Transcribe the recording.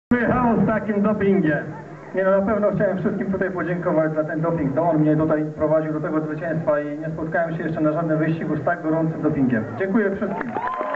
Wyjechało z takim dopingiem. Nie, no, na pewno chciałem wszystkim tutaj podziękować za ten doping. To on mnie tutaj prowadził do tego zwycięstwa i nie spotkałem się jeszcze na żadnym wyścigu z tak gorącym dopingiem. Dziękuję wszystkim.